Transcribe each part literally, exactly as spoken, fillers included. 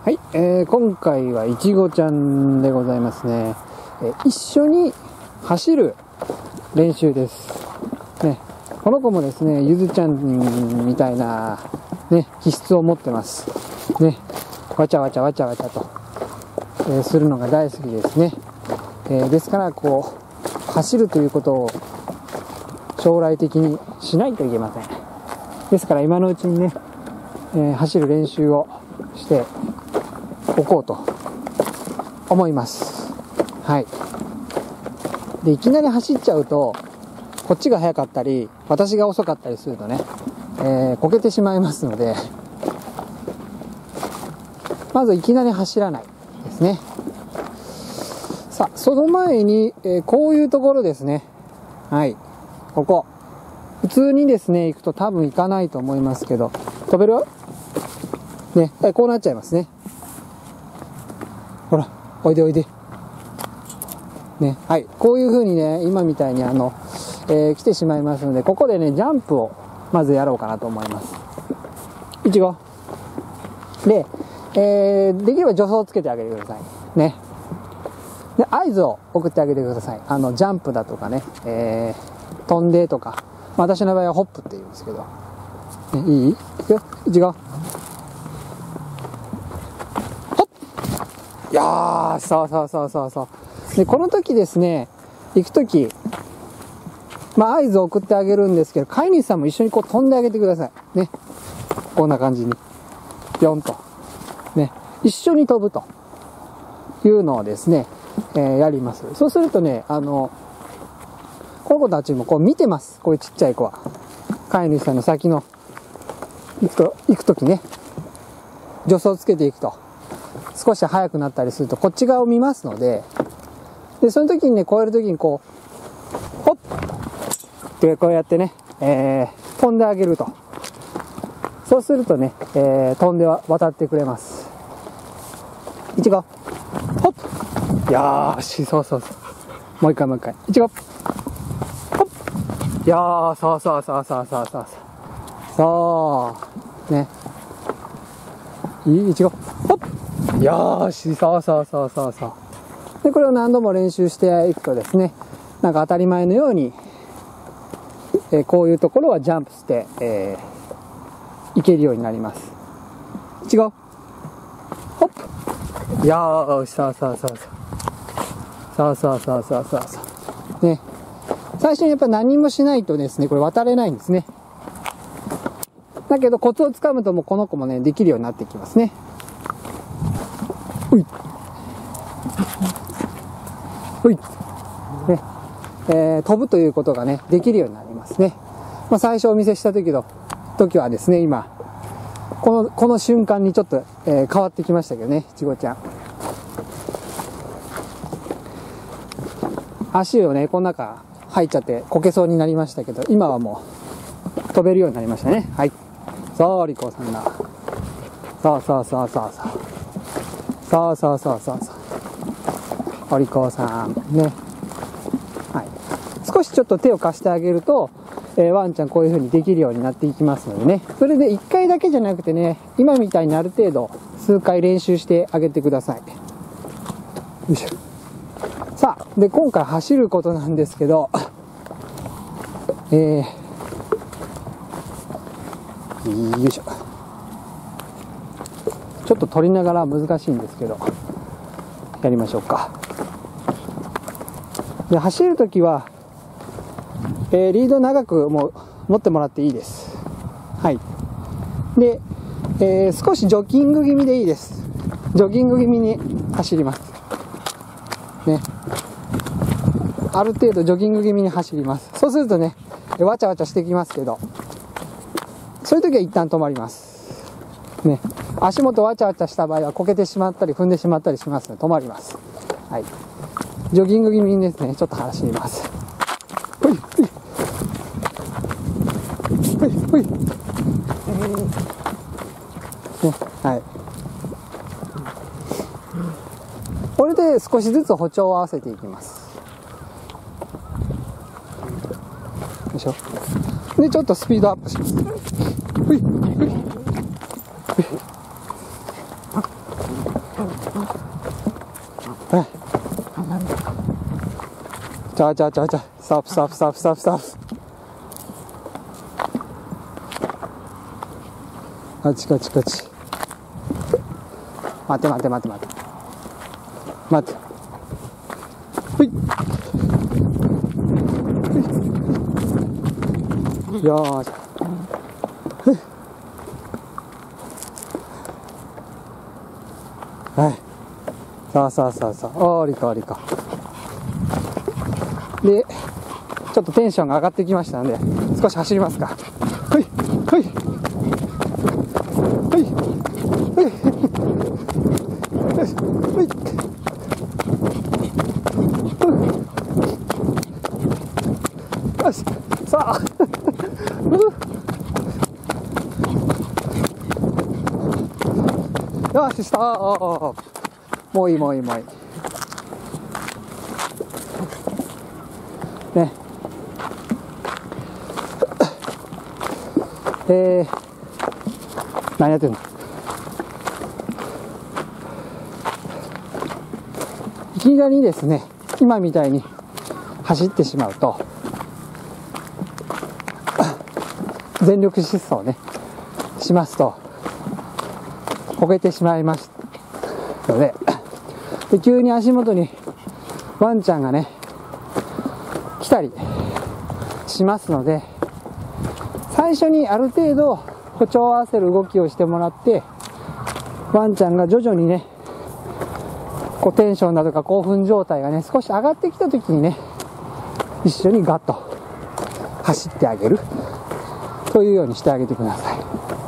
はい、えー、今回はいちごちゃんでございますね。えー、一緒に走る練習です。ね、この子もですね、ゆずちゃんみたいな、ね、気質を持ってます。ね、わちゃわちゃわちゃわちゃと、えー、するのが大好きですね。えー、ですから、こう、走るということを将来的にしないといけません。ですから今のうちにね、えー、走る練習をしておこうと思います。はい。で、いきなり走っちゃうと、こっちが速かったり、私が遅かったりするとね、えー、こけてしまいますので、まずいきなり走らないですね。さあ、その前に、えー、こういうところですね。はい。ここ。普通にですね、行くと多分行かないと思いますけど、飛べる？ね、こうなっちゃいますね。ほら、おいでおいで。ね、はい。こういう風にね、今みたいにあの、えー、来てしまいますので、ここでね、ジャンプをまずやろうかなと思います。いちご。で、えー、できれば助走をつけてあげてください。ね。で、合図を送ってあげてください。あの、ジャンプだとかね、えー、飛んでとか、私の場合はホップって言うんですけど。ね、いい？いくよ。いちご。いやー、そうそうそうそうそう。で、この時ですね、行く時、まあ合図を送ってあげるんですけど、飼い主さんも一緒にこう飛んであげてください。ね。こんな感じに。ぴょんと。ね。一緒に飛ぶというのをですね、えー、やります。そうするとね、あの、この子たちもこう見てます。こういうちっちゃい子は。飼い主さんの先の、行くと、行く時ね、助走をつけていくと。少し速くなったりするとこっち側を見ますので、でその時にね、越える時にこうホッってこうやってね、えー、飛んであげると。そうするとね、えー、飛んで渡ってくれます。いちごホッ。よーし、そうそうそう、もう一回もう一回、いちごホッ。よー、そうそうそうそうそうそうそうね、いちごホッ。よーし、そうそうそうそうそう。で、これを何度も練習していくとですね、なんか当たり前のように、えー、こういうところはジャンプして、えー、いけるようになります。いちごホップ。よーし、そうそうそうそう。そうそうそうそうそうそう。ね。最初にやっぱ何もしないとですね、これ渡れないんですね。だけどコツをつかむともうこの子もね、できるようになってきますね。ほい。ほい。ね。えー、飛ぶということがね、できるようになりますね。まあ、最初お見せした時の、時はですね、今、この、この瞬間にちょっと、えー、変わってきましたけどね、いちごちゃん。足をね、この中入っちゃってこけそうになりましたけど、今はもう、飛べるようになりましたね。はい。そう、リコさんだ。そうそうそうそうそう。そうそうそうそうそう。お利口さん。ね。はい。少しちょっと手を貸してあげると、えー、ワンちゃんこういう風にできるようになっていきますのでね。それでいっかいだけじゃなくてね、今みたいにある程度、数回練習してあげてください。よいしょ。さあ、で、今回走ることなんですけど、えー、よいしょ。ちょっと撮りながら難しいんですけど、やりましょうか。で、走るときは、えー、リード長くもう持ってもらっていいです。はい。で、えー、少しジョギング気味でいいです。ジョギング気味に走ります。ね。ある程度ジョギング気味に走ります。そうするとね、わちゃわちゃしてきますけど、そういうときは一旦止まります。ね。足元わちゃわちゃした場合はこけてしまったり踏んでしまったりしますので止まります。はい。ジョギング気味にですね、ちょっと走ります。ほいほいほいほい、ね、はい。これで少しずつ歩調を合わせていきます。よいしょ。で、ちょっとスピードアップします。ほいほいほい。 ちゃうちゃうちゃうちゃう。ストップストップストップストップストップ。あちこちこち。待て待て待て待て。待て。ほい。よーし。はい。さあさあさあさあ。おーりかおりか。で、ちょっとテンションが上がってきましたので、少し走りますか。はい。はい。はい。はい。はい。よし。さあ。よし、ストップ。もういいもういいもういい。ね。えー、何やってんの？いきなりですね、今みたいに走ってしまうと、全力疾走ね、しますと、こけてしまいますので、で急に足元にワンちゃんがね、来たりしますので、最初にある程度歩調を合わせる動きをしてもらって、ワンちゃんが徐々にね、こうテンションだとか興奮状態がね、少し上がってきた時にね、一緒にガッと走ってあげるというようにしてあげてください。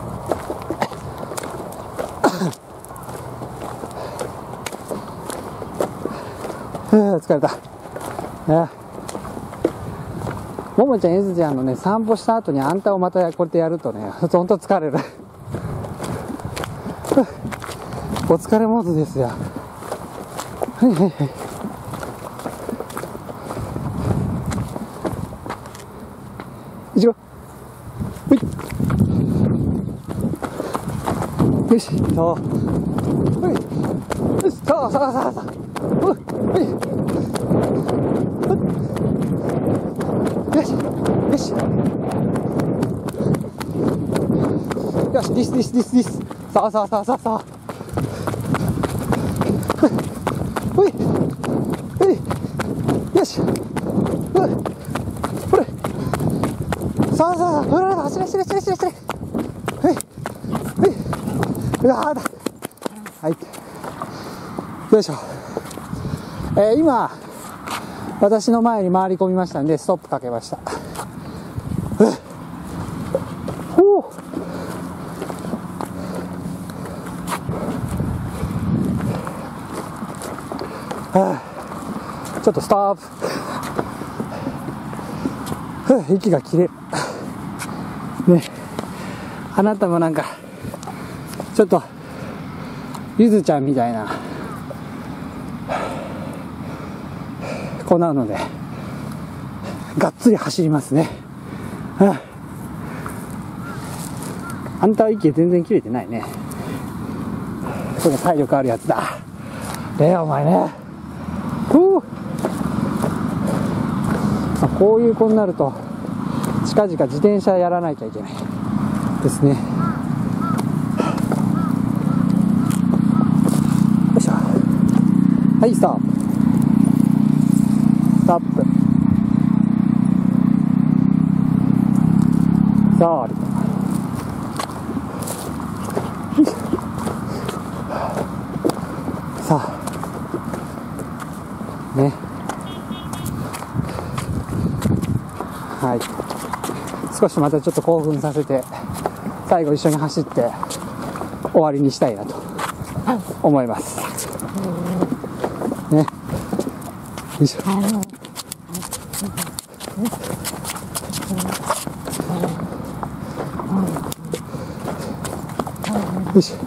疲れた。ね、ももちゃん、えずちゃんのね、散歩した後にあんたをまたこうやってやるとね、ほんと疲れる。お疲れモードですよ。はいはいはい。いちご。はい。よし、そう。はい。よし、そうそうそうそう。はい。よし、よし。よし、ディスディスディスディス。そうそうそうそうそう。ほい。ほい。よし。ほい。ほれ。そうそうそう。ほら、走れ走れ走れ走れ走れ。ほい。ほい。うわーだ。はい。よいしょ。えー、今、私の前に回り込みましたんで、ストップかけました。ほう。はあ、ちょっとストップ。はあ、息が切れる。ね。あなたもなんか、ちょっと、ゆずちゃんみたいな、子なので、がっつり走りますね。はあ、あんたは息全然切れてないね。それ体力あるやつだ。ねえ、お前ね。ふう。こういう子になると、近々自転車やらなきゃいけないですね。よいしょ。はい、ストップ。ストップ。さあ、さあ、ね。はい。少しまたちょっと興奮させて、最後一緒に走って終わりにしたいなと思います。ね。よいしょ。よし。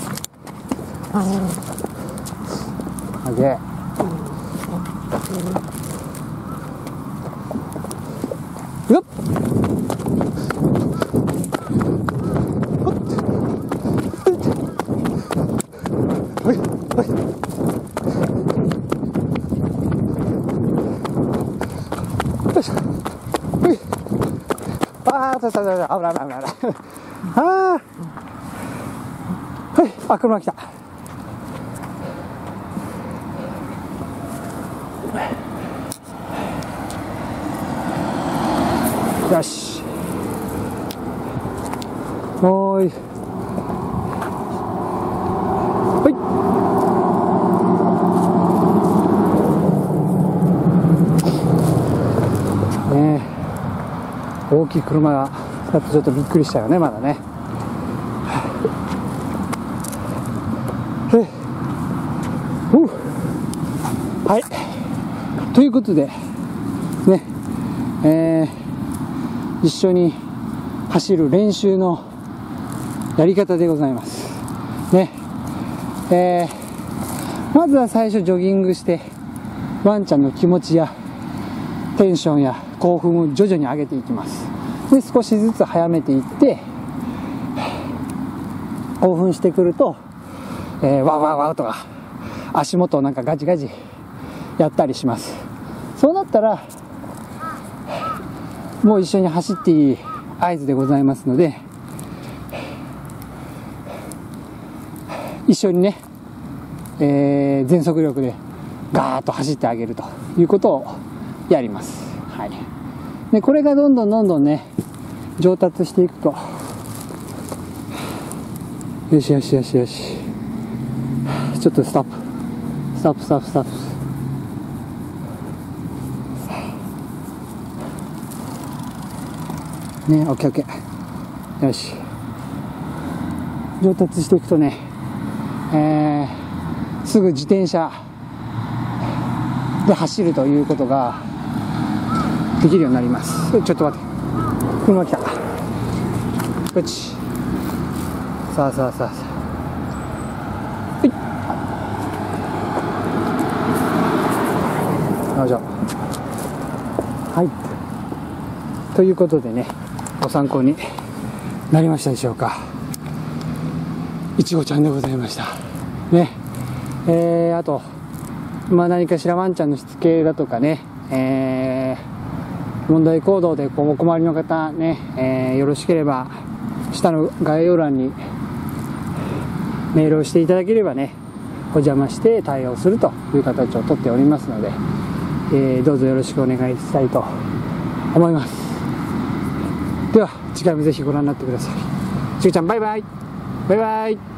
オッケー。よっ。はいはい。 ああ、そうそうそう、危ない危ない危ない。ああ。はい、あ、車来た。よし。おーい。はい。ねえ。大きい車が、だとちょっとびっくりしたよね、まだね。はい。ということで、ね、えー、一緒に走る練習のやり方でございます。ね、えー、まずは最初ジョギングして、ワンちゃんの気持ちやテンションや興奮を徐々に上げていきます。で、少しずつ早めていって、興奮してくると、えー、ワウワウワウとか、足元をなんかガチガチやったりします。そうなったら、もう一緒に走っていい合図でございますので、一緒にね、えー、全速力でガーッと走ってあげるということをやります。はい。で、これがどんどんどんどんね、上達していくと、よしよしよしよし。ちょっとストップ。ストップストップストップ。ね、オッケーオッケー。よし。上達していくとね、えー、すぐ自転車で走るということができるようになります。ちょっと待って。車来た。こっち。さあさあさあさあ。はい。よいしょ。はい。ということでね、ご参考になりましたでしょうか。いちごちゃんでございました。ね。えー、あと、まあ何かしらワンちゃんのしつけだとかね、えー、問題行動でこうお困りの方ね、えー、よろしければ、下の概要欄にメールをしていただければね、お邪魔して対応するという形をとっておりますので、えー、どうぞよろしくお願いしたいと思います。では次回もぜひご覧になってください。ちぐちゃんバイバイバイバイ。